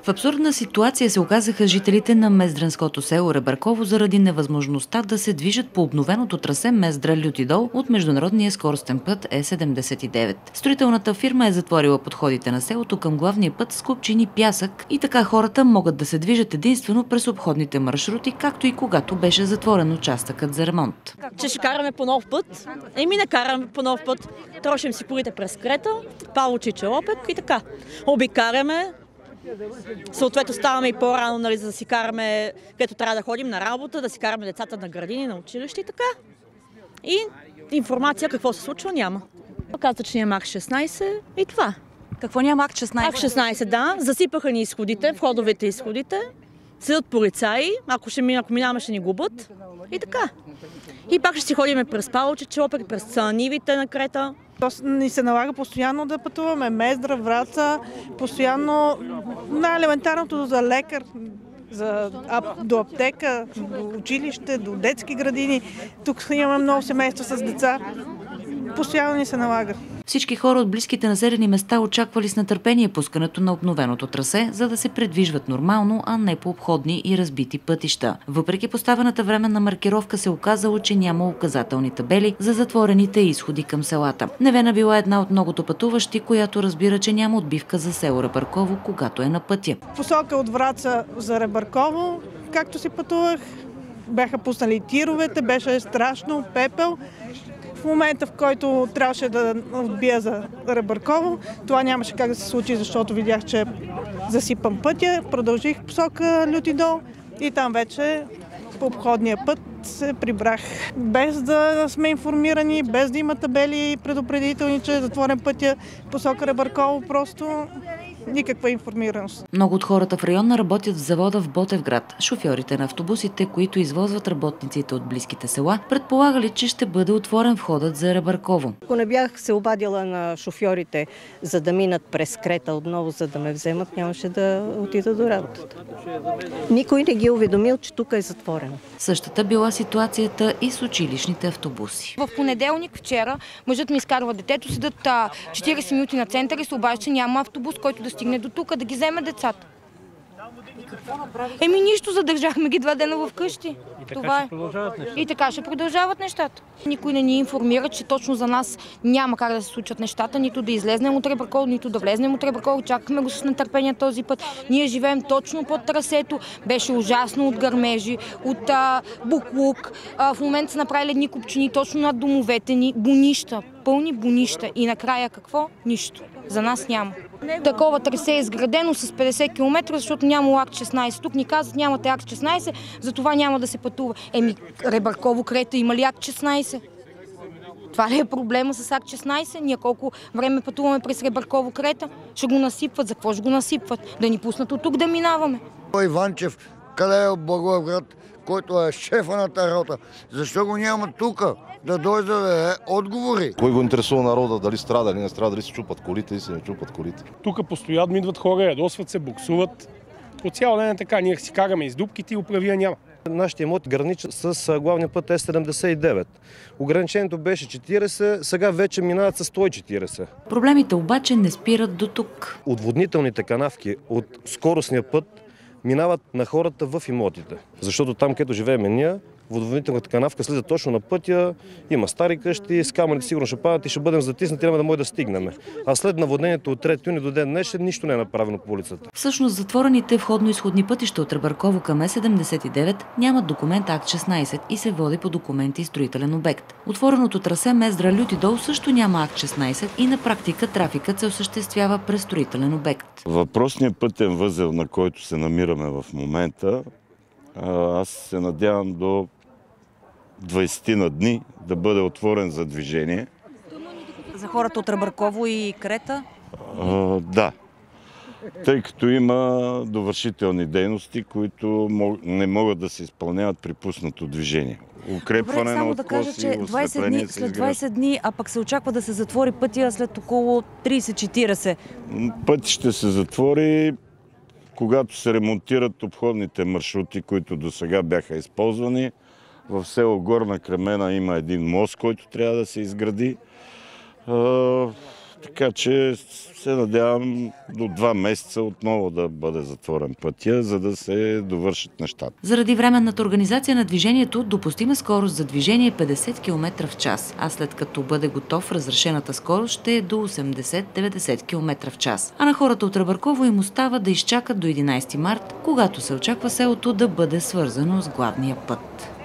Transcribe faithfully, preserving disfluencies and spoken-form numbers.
В абсурдна ситуация се оказаха жителите на Мездранското село Ребърково заради невъзможността да се движат по обновеното трасе Мездра-Люти дол от международния скоростен път Е седемдесет и девет. Строителната фирма е затворила подходите на селото към главния път с купчини пясък и така хората могат да се движат единствено през обходните маршрути, както и когато беше затворен участъкът за ремонт. Че ще караме по нов път, еми не караме по нов път, трошим си колите през Крета, Павловче, Челопек и така. Обикаряме. Съответно ставаме и по-рано, нали, за да си караме, където трябва да ходим на работа, да си караме децата на градини, на училище и така. И информация какво се случва няма. Каза, че няма Ак шестнайсет и това. Какво няма Ак шестнайсет? Ак шестнайсет, да. Засипаха ни изходите, входовете изходите. Седят полицаи, ако, ще, ако минаваме, ще ни губят. И така. И пак ще си ходим през Павловче, Челопек, през нивите на Крета. Ни се налага постоянно да пътуваме. Мездра, Враца, постоянно най-елементарното за лекар, за, а, до аптека, до училище, до детски градини. Тук имаме много семейства с деца. Постоянно ни се налага. Всички хора от близките населени места очаквали с нетърпение пускането на обновеното трасе, за да се предвижват нормално, а не по обходни и разбити пътища. Въпреки поставената временна маркировка се оказало, че няма указателни табели за затворените изходи към селата. Невена била една от многото пътуващи, която разбира, че няма отбивка за село Ребърково, когато е на пътя. Посока от Враца за Ребърково, както си пътувах, бяха пуснали тировете, беше страшно, пепел. В момента, в който трябваше да отбия за Ребърково, това нямаше как да се случи, защото видях, че засипам пътя. Продължих посока Люти дол и там вече по обходния път се прибрах. Без да сме информирани, без да има табели предупредителни, че е затворен пътя посока Ребърково, просто никаква информираност. Много от хората в района работят в завода в Ботевград. Шофьорите на автобусите, които извозват работниците от близките села, предполагали, че ще бъде отворен входът за Ребърково. Ако не бях се обадила на шофьорите, за да минат през Крета отново, за да ме вземат, нямаше да отида до работата. Никой не ги е уведомил, че тук е затворено. Същата била ситуацията и с училищните автобуси. В понеделник вчера мъжът ми изкарва детето, седат четирийсет минути на център и се обажда, че няма автобус, който да стигне до тук, да ги вземе децата. И какво направих? Еми нищо, задържахме ги два дена вкъщи. И така Това ще е. продължават нещата. И така ще продължават нещата. Никой не ни информира, че точно за нас няма как да се случат нещата, нито да излезнем от Ребърково, нито да влезнем от Ребърково. Чакахме го с нетърпение този път. Ние живеем точно под трасето. Беше ужасно от гърмежи, от а, буклук. А, в момента са направили едни купчини точно над домовете ни. Бунища, пълни бунища. И накрая какво? Нищо. За нас няма. Такова трасе е изградено с петдесет километра, защото няма Ак шестнайсет. Тук ни казват, нямате Ак шестнайсет, затова няма да се пътува. Еми, Ребърково, Крета има ли Ак шестнайсет? Това ли е проблема с Ак шестнайсет? Ние колко време пътуваме през Ребърково, Крета? Ще го насипват. За какво ще го насипват? Да ни пуснат от тук да минаваме. Иванчев, къде е от Благоевград, който е шефа на тази работа? Защо го няма тук? Да дойде да даде отговори. Кой го интересува народа, дали страда или не страда, дали се чупат колите или се не чупат колите. Тук постоянно идват хора, ядосват се, буксуват. По цял ден е така, ние си караме из дупките и управия няма. Нашите имоти граничат с главния път Е седемдесет и девет. Ограничението беше четирийсет, сега вече минават с сто и четирийсет. Проблемите обаче не спират до тук. Отводнителните канавки от скоростния път минават на хората в имотите. Защото там, където живеем ние, водоводителната канавка слиза точно на пътя, има стари къщи, с камъните сигурно ще падат и ще бъдем затиснати, няма да може да стигнем. А след наводнението от трети юни до ден днешен нищо не е направено по улицата. Всъщност затворените входно-изходни пътища от Ребърково към Е седемдесет и девет нямат документ Ак шестнайсет и се води по документи строителен обект. Отвореното трасе Мездра-Люти дол също няма Ак шестнайсет и на практика трафикът се осъществява през строителен обект. Въпросният пътен възел, на който се намираме в момента, аз се надявам до двайсет на дни да бъде отворен за движение. За хората от Ребърково и Крета? А, да, тъй като има довършителни дейности, които не могат да се изпълняват при пуснато движение. Укрепване Добре, само на да кажа, че двайсет дни, след двайсет дни, а пък се очаква да се затвори пътя след около трийсет-четирийсет. Път ще се затвори, когато се ремонтират обходните маршрути, които до сега бяха използвани. В село Горна Кремена има един мост, който трябва да се изгради. Така че се надявам до два месеца отново да бъде затворен пътя, за да се довършат нещата. Заради временната организация на движението, допустима скорост за движение е петдесет километра в час, а след като бъде готов, разрешената скорост ще е до осемдесет до деветдесет километра в час. А на хората от Ребърково им остава да изчакат до единайсети март, когато се очаква селото да бъде свързано с главния път.